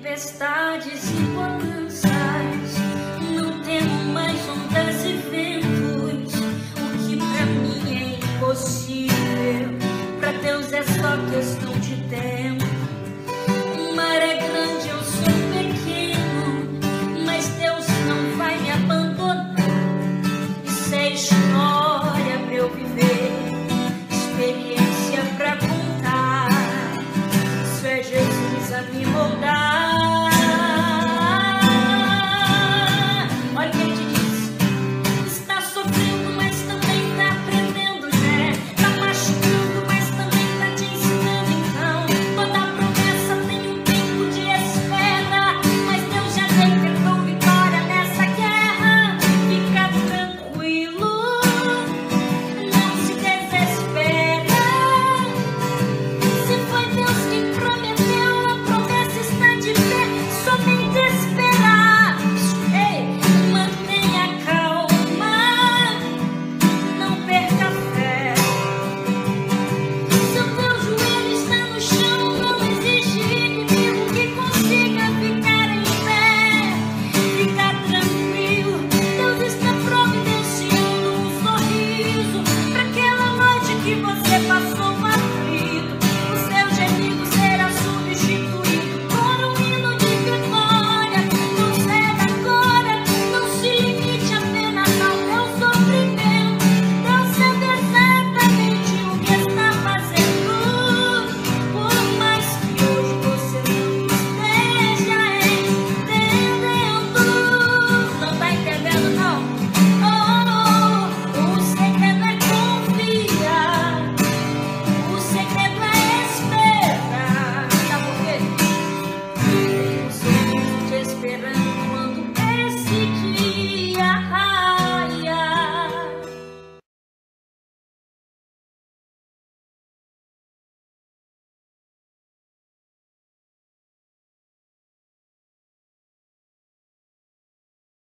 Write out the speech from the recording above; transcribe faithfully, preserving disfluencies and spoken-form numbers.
tempestades e bonanças, não temo mais ondas e ventos. O que pra mim é impossível, pra Deus é só questão de tempo. O mar é grande, eu sou pequeno, mas Deus não vai me abandonar. Isso é história.